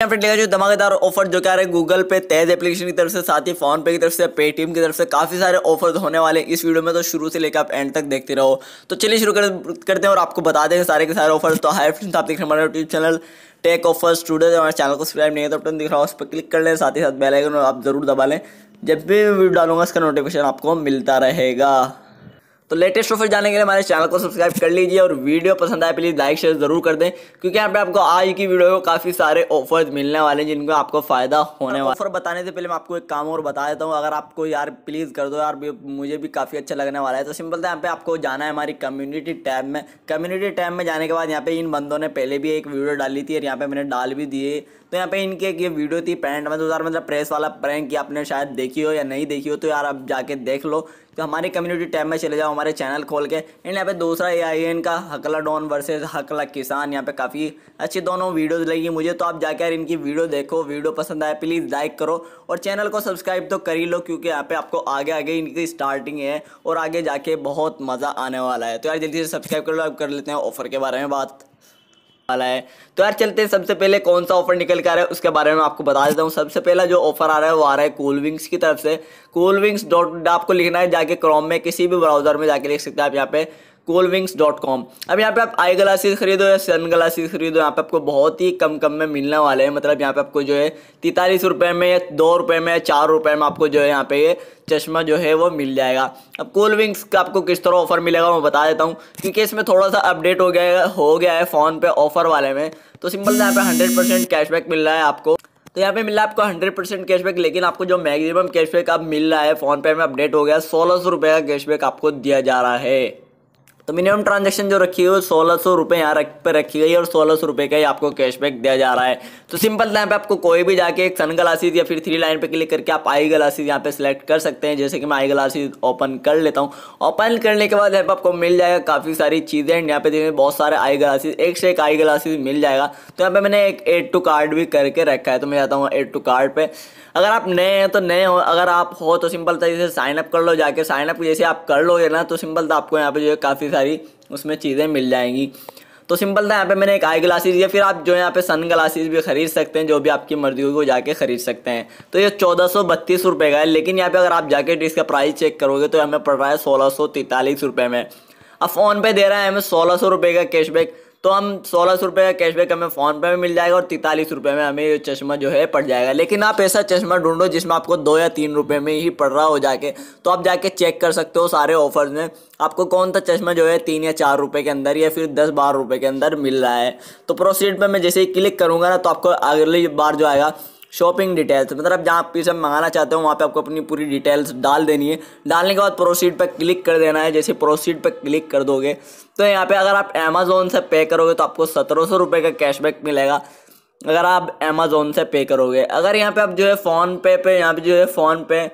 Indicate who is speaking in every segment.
Speaker 1: Friend जो धमाकेदार offer जो क्या रहे गूगल पे तेज एप्लीकेशन की तरफ से, साथ ही फोन पे की तरफ से, पेटीएम की तरफ से काफी सारे ऑफर होने वाले इस वीडियो में। तो शुरू से लेकर आप एंड तक देखते रहो। तो चलिए शुरू करते हैं और आपको बता दें सारे के सारे ऑफर। तो हाय फ्रेंड्स, आप देख रहे हैं हमारा YouTube channel tech offer studio. हमारे चैनल को सब्सक्राइब नहीं है तो बटन दिख रहा है उस पर क्लिक कर लें, साथ ही साथ बेल आइकन आप जरूर दबा लें। जब भी वीडियो डालूंगा इसका नोटिफिकेशन आपको मिलता रहेगा। तो लेटेस्ट ऑफर जाने के लिए हमारे चैनल को सब्सक्राइब कर लीजिए और वीडियो पसंद आए प्लीज लाइक शेयर जरूर कर दें, क्योंकि यहाँ पे आपको आज की वीडियो में काफी सारे ऑफर्स मिलने वाले हैं जिनको आपको फायदा होने वाला है। ऑफर बताने से पहले मैं आपको एक काम और बता देता हूँ, अगर आपको यार प्लीज कर दो यार, मुझे भी काफी अच्छा लगने वाला है। तो सिंपल था, यहाँ पे आपको जाना है हमारी कम्युनिटी टैब में। कम्युनिटी टैब में जाने के बाद यहाँ पे इन बंदों ने पहले भी एक वीडियो डाली थी और यहाँ पे मैंने डाल भी दिए। तो यहाँ पे इनके ये वीडियो थी पैंट में 2000 मतलब प्रेस वाला प्रैंक की, आपने शायद देखी हो या नहीं देखी हो तो यार आप जाके देख लो। तो हमारी कम्युनिटी टैब में चले जाओ, हमारे चैनल खोल के। एंड यहाँ पे दूसरा AIN का हकला डॉन वर्सेस हकला किसान, यहाँ पे काफ़ी अच्छी दोनों वीडियोस लगी मुझे। तो आप जाकर यार इनकी वीडियो देखो, वीडियो पसंद आए प्लीज़ लाइक करो और चैनल को सब्सक्राइब तो कर ही लो, क्योंकि यहाँ पे आपको आगे आगे इनकी स्टार्टिंग है और आगे जाके बहुत मज़ा आने वाला है। तो यार जल्दी से सब्सक्राइब कर लो। अब कर लेते हैं ऑफर के बारे में बात वाला है। तो यार चलते हैं, सबसे पहले कौन सा ऑफर निकल के आ रहा है उसके बारे में आपको बता देता हूँ। सबसे पहला जो ऑफर आ रहा है वो आ रहा है कूलविंग्स की तरफ से। coolwings आपको लिखना है जाके क्रोम में, किसी भी ब्राउजर में जाके लिख सकते हैं आप यहाँ पे coolwings.com। अब यहाँ पे आप आई ग्लासेस खरीदो या सन ग्लासेस खरीदो, यहाँ पे आपको बहुत ही कम में मिलने वाले हैं। मतलब यहाँ पे आपको जो है 43 रुपये में या 2 रुपये में या 4 रुपये में आपको जो है यहाँ पे ये चश्मा जो है वो मिल जाएगा। अब कूलविंग्स का आपको किस तरह ऑफर मिलेगा मैं बता देता हूँ, क्योंकि इसमें थोड़ा सा अपडेट हो गया है फ़ोन पे ऑफर वाले में। तो सिंपल यहाँ पे 100% कैशबैक मिल रहा है आपको। तो यहाँ पे मिल रहा है आपको 100% कैशबैक, लेकिन आपको जो मैक्सिमम कैशबैक अब मिल रहा है फ़ोन पे में अपडेट हो गया, 1600 रुपये का कैशबैक आपको दिया जा रहा है। तो मिनिमम ट्रांजैक्शन जो रखी है वो 1600 रुपये यहाँ पे रखी गई है और 1600 रुपये का ही आपको कैशबैक दिया जा रहा है। तो सिंपल यहाँ पे आपको कोई भी जाके एक सन ग्लासेस या फिर 3 लाइन पे क्लिक करके आप आई ग्लासेस यहाँ पे सिलेक्ट कर सकते हैं। जैसे कि मैं आई ग्लासेस ओपन कर लेता हूँ। ओपन करने के बाद यहाँ पे आपको मिल जाएगा काफ़ी सारी चीज़ें। यहाँ पे देखिए बहुत सारे आई ग्लासेस, एक से एक आई ग्लासेस मिल जाएगा। तो यहाँ पे मैंने एक एड टू कार्ड भी करके रखा है। तो मैं जाता हूँ एड टू कार्ड पे। अगर आप नए हैं तो नए हो, अगर आप हो तो सिंपल तरीके से साइनअप कर लो। जाके साइनअप जैसे आप कर लोगे ना तो सिंपल था आपको यहाँ पे जो है काफ़ी सारी उसमें चीज़ें मिल जाएंगी। तो सिंपल था यहाँ पे मैंने एक आई ग्लासेस या फिर आप जो है यहाँ पे सन ग्लासेस भी खरीद सकते हैं, जो भी आपकी मर्जी होगी वो जाके खरीद सकते हैं। तो ये 1432 रुपये का है, लेकिन यहाँ पे अगर आप जाके इसका प्राइस चेक करोगे तो हमें पड़ रहा है 1643 रुपये में। अब फ़ोन पे दे रहा है हमें 1600 रुपये का कैशबैक, तो हम 1600 रुपये का कैशबैक हमें फ़ोन पे में मिल जाएगा और 43 रुपये में हमें ये चश्मा जो है पड़ जाएगा। लेकिन आप ऐसा चश्मा ढूंढो जिसमें आपको 2 या 3 रुपये में ही पड़ रहा हो जाके, तो आप जाके चेक कर सकते हो सारे ऑफर्स में आपको कौन सा चश्मा जो है 3 या 4 रुपये के अंदर या फिर 10-12 रुपये के अंदर मिल रहा है। तो प्रोसीड पर मैं जैसे ही क्लिक करूँगा ना तो आपको अगली बार जो आएगा शॉपिंग डिटेल्स, मतलब जहाँ आप सब मंगाना चाहते हो वहाँ पे आपको अपनी पूरी डिटेल्स डाल देनी है। डालने के बाद प्रोसीड पर क्लिक कर देना है। जैसे प्रोसीड पर क्लिक कर दोगे तो यहाँ पे अगर आप अमेज़ोन से पे करोगे तो आपको 1700 रुपये का कैशबैक मिलेगा, अगर आप अमेज़ोन से पे करोगे। अगर यहाँ पे आप जो है फ़ोन पे यहाँ पे जो है फ़ोन पे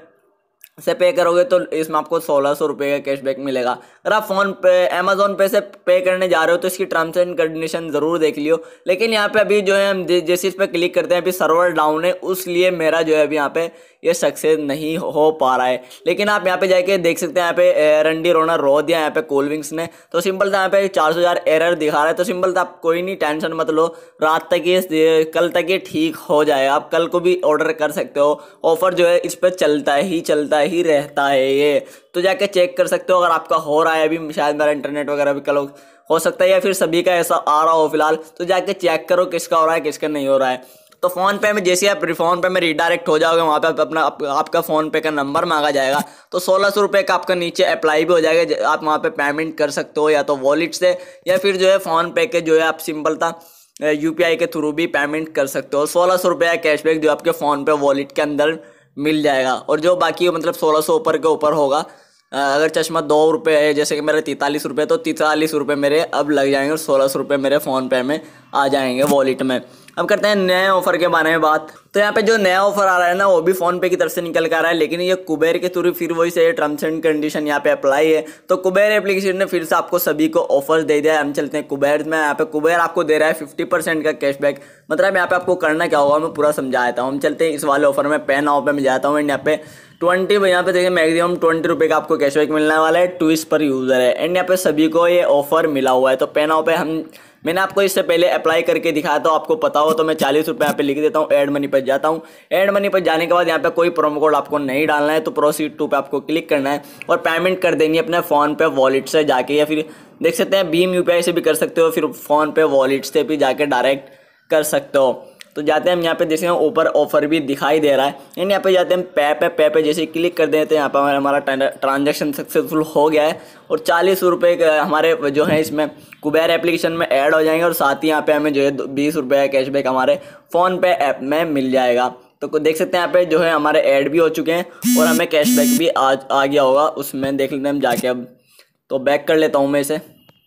Speaker 1: से पे करोगे तो इसमें आपको 1600 रुपये का कैशबैक मिलेगा। अगर आप फ़ोन पे अमेज़ोन पे से पे करने जा रहे हो तो इसकी टर्म्स एंड कंडीशन ज़रूर देख लियो। लेकिन यहाँ पे अभी जो है हम जैसे इस पर क्लिक करते हैं अभी सर्वर डाउन है, उसलिए मेरा जो है अभी यहाँ पे ये सक्सेस नहीं हो पा रहा है। लेकिन आप यहाँ पे जाके देख सकते हैं, यहाँ पे रंडी रोना रो दिया यहाँ पे कूलविंग्स ने। तो सिंपल था यहाँ पे 400,000 एरर दिखा रहा है। तो सिंपल था आप कोई नहीं टेंशन मत लो, रात तक ये कल तक ये ठीक हो जाएगा। आप कल को भी ऑर्डर कर सकते हो, ऑफर जो है इस पर चलता ही रहता है ये। तो जाके चेक कर सकते हो अगर आपका हो रहा है। अभी शायद मेरा इंटरनेट वगैरह भी कल हो सकता है या फिर सभी का ऐसा आ रहा हो फिलहाल, तो जाके चेक करो किसका हो रहा है किसका नहीं हो रहा है। तो फ़ोन पे में जैसे आप फ़ोन पे में रिडायरेक्ट हो जाओगे वहाँ पे अपना आपका फ़ोन पे का नंबर मांगा जाएगा। तो 1600 रुपये का आपका नीचे अप्लाई भी हो जाएगा। आप वहाँ पे पेमेंट कर सकते हो या तो वॉलेट से या फिर जो है फ़ोन पे के जो है आप सिंपल था UPI के थ्रू भी पेमेंट कर सकते हो। 1600 रुपये का कैशबैक जो आपके फ़ोन पे वॉलेट के अंदर मिल जाएगा। और जो बाकी मतलब 1600 ऊपर के ऊपर होगा, अगर चश्मा 2 रुपये है जैसे कि मेरे 43 रुपये, तो 43 रुपये मेरे अब लग जाएंगे और 1600 रुपये मेरे फ़ोन पे में आ जाएंगे वॉलेट में। अब करते हैं नए ऑफर के बारे में बात। तो यहाँ पे जो नया ऑफर आ रहा है ना वो भी फ़ोन पे की तरफ से निकल कर आ रहा है, लेकिन ये कुबेर के थ्रू फिर वही से टर्म्स एंड कंडीशन यहाँ पे अप्लाई है। तो कुबेर एप्लीकेशन ने फिर से आपको सभी को ऑफर्स दे दिया है। हम चलते हैं कुबेर में। यहाँ पे कुबेर आपको दे रहा है 50% का कैशबैक। मतलब यहाँ पे आपको करना क्या होगा मैं पूरा समझा देता हूँ। हम चलते हैं इस वाले ऑफर में पे नाउ पे मैं जाता हूँ एंड यहाँ पे 20 यहाँ पे देखिए मैक्सिमम 20 रुपये का आपको कैशबैक मिलने वाला है, 20 पर यूज़र है। एंड यहाँ पे सभी को ये ऑफर मिला हुआ है। तो पे नाउ पे हम मैंने आपको इससे पहले अप्लाई करके दिखाया, तो आपको पता हो तो मैं 40 रुपये यहाँ पे लिख देता हूँ। ऐड मनी पर जाता हूँ। ऐड मनी पर जाने के बाद यहाँ पे कोई प्रोमो कोड आपको नहीं डालना है, तो प्रोसीड टू पे आपको क्लिक करना है और पेमेंट कर देनी है अपने फ़ोन पे वॉलेट से जाके, या फिर देख सकते हैं भीम यूपीआई से भी कर सकते हो, फिर फ़ोन पे वॉलेट से भी जाके डायरेक्ट कर सकते हो। तो जाते हैं हम यहाँ पे, जैसे ऊपर ऑफर भी दिखाई दे रहा है, एंड यहाँ पे जाते हैं पे पे जैसे क्लिक कर देते हैं, यहाँ पे हमारा ट्रांजैक्शन सक्सेसफुल हो गया है और 40 रुपये हमारे जो है इसमें कुबेर एप्लीकेशन में ऐड हो जाएंगे और साथ ही यहाँ पे हमें जो है 20 रुपये का कैशबैक हमारे फ़ोन पे ऐप में मिल जाएगा। तो देख सकते हैं यहाँ पे जो है हमारे ऐड भी हो चुके हैं और हमें कैशबैक भी आ गया होगा उसमें, देख लेते हैं हम जाके। अब तो बैक कर लेता हूँ मैं इसे।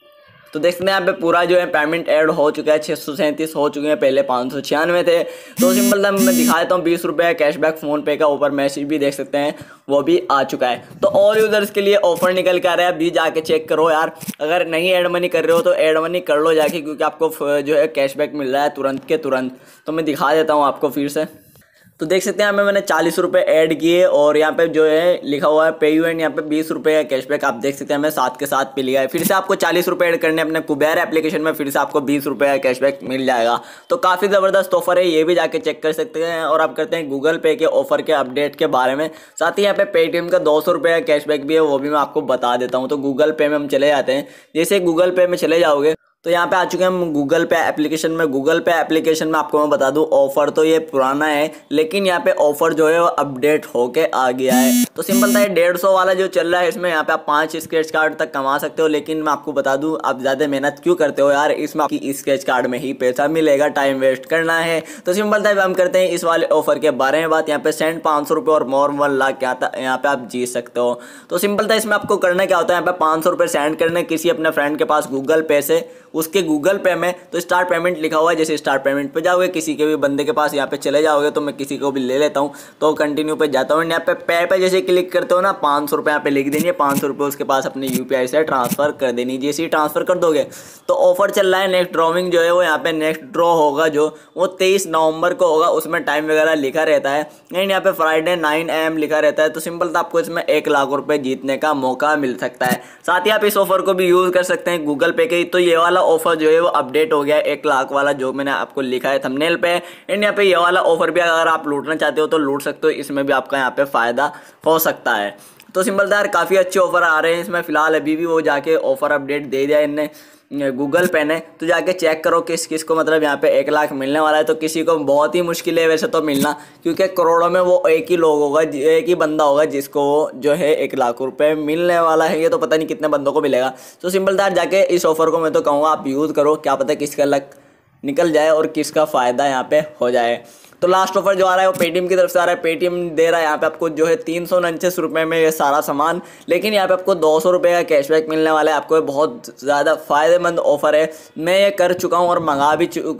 Speaker 1: तो देख सकते हैं यहाँ पे पूरा जो है पेमेंट ऐड हो चुका है, 637 हो चुके हैं, पहले 596 थे। तो सिंपल था, मैं दिखा देता हूँ 20 रुपये कैशबैक फ़ोन पे का, ऊपर मैसेज भी देख सकते हैं वो भी आ चुका है। तो ऑल यूजर्स के लिए ऑफर निकल के आ रहा है, अभी जाके चेक करो यार। अगर नहीं ऐड मनी कर रहे हो तो ऐड मनी कर लो जाके, क्योंकि आपको जो है कैशबैक मिल रहा है तुरंत के तुरंत। तो मैं दिखा देता हूँ आपको फिर से। तो देख सकते हैं यहाँ पे मैंने 40 रुपये ऐड किए और यहाँ पे जो है लिखा हुआ है पे यू, एंड यहाँ पे 20 रुपये का कैशबैक आप देख सकते हैं हमें साथ के साथ पे लिया है। फिर से आपको 40 रुपये ऐड करने अपने कुबेर एप्लीकेशन में, फिर से आपको 20 रुपये का कैशबैक मिल जाएगा। तो काफ़ी ज़बरदस्त ऑफर है, ये भी जाके चेक कर सकते हैं। और आप करते हैं गूगल पे के ऑफर के अपडेट के बारे में, साथ ही यहाँ पे पेटीएम का 200 रुपये का कैशबैक भी है, वो भी मैं आपको बता देता हूँ। तो गूगल पे में हम चले जाते हैं। जैसे गूगल पे में चले जाओगे तो यहाँ पे आ चुके हैं हम गूगल पे एप्लीकेशन में। गूगल पे एप्लीकेशन में आपको मैं बता दूं, ऑफर तो ये पुराना है, लेकिन यहाँ पे ऑफर जो है वो अपडेट होके आ गया है। तो सिंपल था, ये 150 वाला जो चल रहा है, इसमें यहाँ पे आप 5 स्क्रैच कार्ड तक कमा सकते हो। लेकिन मैं आपको बता दूं, आप ज़्यादा मेहनत क्यों करते हो यार, इसमें आपकी स्क्रैच कार्ड में ही पैसा मिलेगा, टाइम वेस्ट करना है। तो सिंपल था, हम करते हैं इस वाले ऑफर के बारे में बात। यहाँ पे सेंड 500 रुपये और मोर 1 लाख क्या था, यहाँ पे आप जीत सकते हो। तो सिंपल था, इसमें आपको करना क्या होता है, यहाँ पे 500 रुपये सेंड करने किसी अपने फ्रेंड के पास गूगल पे से, उसके गूगल पे में तो स्टार्ट पेमेंट लिखा हुआ है। जैसे स्टार्ट पेमेंट पे जाओगे, किसी के भी बंदे के पास यहाँ पे चले जाओगे, तो मैं किसी को भी ले लेता हूँ, तो कंटिन्यू पे जाता हूँ। यहाँ पे जैसे क्लिक करते हो ना, 500 रुपये यहाँ पे लिख देंगे, 500 रुपये उसके पास अपने यूपीआई से ट्रांसफर कर देनी। जैसे ही ट्रांसफर कर दोगे तो ऑफर चल रहा है, नेक्स्ट ड्रॉइंग जो है वो यहाँ पे नेक्स्ट ड्रॉ होगा जो वो 23 नवंबर को होगा, उसमें टाइम वगैरह लिखा रहता है, एंड यहाँ पे फ्राइडे 9 AM लिखा रहता है। तो सिंपल था, आपको इसमें 1 लाख रुपये जीतने का मौका मिल सकता है। साथ ही आप इस ऑफर को भी यूज़ कर सकते हैं गूगल पे के। तो ये वाला ऑफर जो है वो अपडेट हो गया है, 1 लाख वाला जो मैंने आपको लिखा है थंबनेल पे। एंड यहाँ पे ये वाला ऑफर भी अगर आप लूटना चाहते हो तो लूट सकते हो, इसमें भी आपका यहाँ पे फ़ायदा हो सकता है। तो सिंपल यार, काफ़ी अच्छे ऑफर आ रहे हैं इसमें फिलहाल। अभी भी वो जाके ऑफर अपडेट दे दिया इनने गूगल पे ने, तो जाके चेक करो किस किस को मतलब यहाँ पे 1 लाख मिलने वाला है। तो किसी को बहुत ही मुश्किल है वैसे तो मिलना, क्योंकि करोड़ों में वो एक ही लोग होगा, एक ही बंदा होगा जिसको जो है 1 लाख रुपए मिलने वाला है। ये तो पता नहीं कितने बंदों को मिलेगा। तो सिंपल यार, जाके इस ऑफर को मैं तो कहूँगा आप यूज़ करो, क्या पता किसका लक निकल जाए और किसका फ़ायदा यहाँ पे हो जाए। तो लास्ट ऑफर जो आ रहा है वो पेटीएम की तरफ से आ रहा है। पेटीएम दे रहा है यहाँ पे आपको जो है 349 रुपये में ये सारा सामान, लेकिन यहाँ पे आपको 200 रुपये का कैशबैक मिलने वाला है। आपको ये बहुत ज़्यादा फ़ायदेमंद ऑफर है। मैं ये कर चुका हूँ और मंगा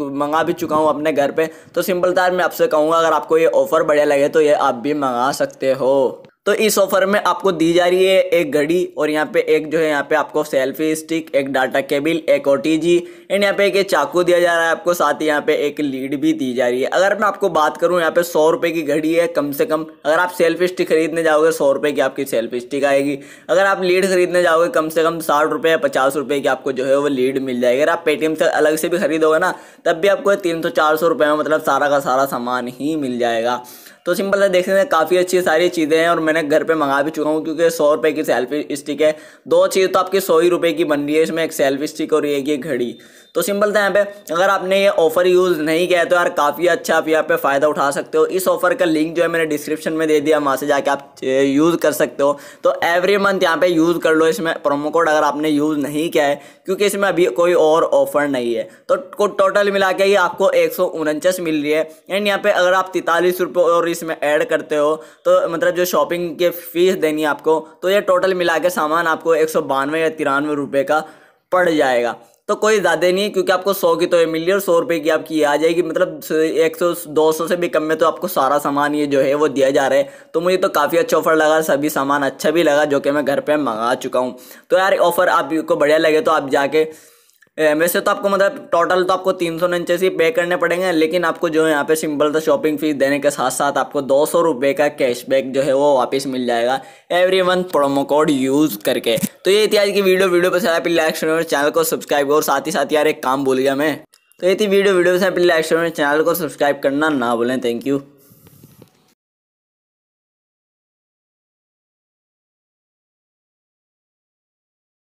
Speaker 1: भी चुका हूँ अपने घर पे। तो सिंपल तार मैं आपसे कहूँगा, अगर आपको ये ऑफ़र बढ़िया लगे तो ये आप भी मंगा सकते हो। तो इस ऑफर में आपको दी जा रही है एक घड़ी, और यहाँ पे एक जो है यहाँ पे आपको सेल्फी स्टिक, एक डाटा केबल, एक OTG, एंड यहाँ पे एक चाकू दिया जा रहा है आपको, साथ ही यहाँ पे एक लीड भी दी जा रही है। अगर मैं आपको बात करूँ, यहाँ पे 100 रुपये की घड़ी है कम से कम। अगर आप सेल्फी स्टिक खरीदने जाओगे 100 रुपये की आपकी सेल्फी स्टिक आएगी। अगर आप लीड खरीदने जाओगे कम से कम 60 रुपये या 50 रुपये की आपको जो है वो लीड मिल जाएगी। अगर आप पेटीएम से अलग से भी खरीदोगे ना, तब भी आपको 300-400 रुपये में मतलब सारा का सारा सामान ही मिल जाएगा। तो सिंपल है, देखने में काफ़ी अच्छी सारी चीज़ें हैं और मैंने घर पे मंगा भी चुका हूँ, क्योंकि 100 रुपये की सेल्फी स्टिक है। 2 चीज़ तो आपकी 100 ही रुपये की बन रही है इसमें, एक सेल्फी स्टिक और एक ये घड़ी। तो सिंपल था, यहाँ पे अगर आपने ये ऑफर यूज़ नहीं किया तो यार काफ़ी अच्छा आप यहाँ पे फ़ायदा उठा सकते हो। इस ऑफर का लिंक जो है मैंने डिस्क्रिप्शन में दे दिया, वहाँ से जाके आप यूज़ कर सकते हो। तो एवरी मंथ यहाँ पे यूज़ कर लो इसमें प्रोमो कोड, अगर आपने यूज़ नहीं किया है, क्योंकि इसमें अभी कोई और ऑफर नहीं है। तो टोटल मिला के ये आपको 149 मिल रही है। एंड यहाँ पे अगर आप 43 रुपये और इसमें ऐड करते हो, तो मतलब जो शॉपिंग के फीस देनी है आपको, तो ये टोटल मिला के सामान आपको 192 या 93 रुपये का पड़ जाएगा। तो कोई ज़्यादा नहीं है, क्योंकि आपको 100 की तो ये मिल रही है और 100 रुपये की आपकी ये आ जाएगी। मतलब 100-200 से भी कम में तो आपको सारा सामान ये जो है वो दिया जा रहा है। तो मुझे तो काफ़ी अच्छा ऑफर लगा, सभी सामान अच्छा भी लगा जो कि मैं घर पे मंगा चुका हूँ। तो यार ऑफर आपको बढ़िया लगे तो आप जाके वैसे तो आपको मतलब टोटल तो आपको 349 पे करने पड़ेंगे, लेकिन आपको जो है यहाँ पे सिंपल सा शॉपिंग फीस देने के साथ साथ आपको 200 रुपये का कैशबैक जो है वो वापस मिल जाएगा every month promo code use करके। तो ये थी आज की वीडियो पसंद आया फिर लाइक शेयर, चैनल को सब्सक्राइब करो। साथ ही साथ यार एक काम भूल गया मैं, तो ये थी वीडियो पसंद आया फिर लाइक शेयर, चैनल को सब्सक्राइब करना ना भूलें। Thank you.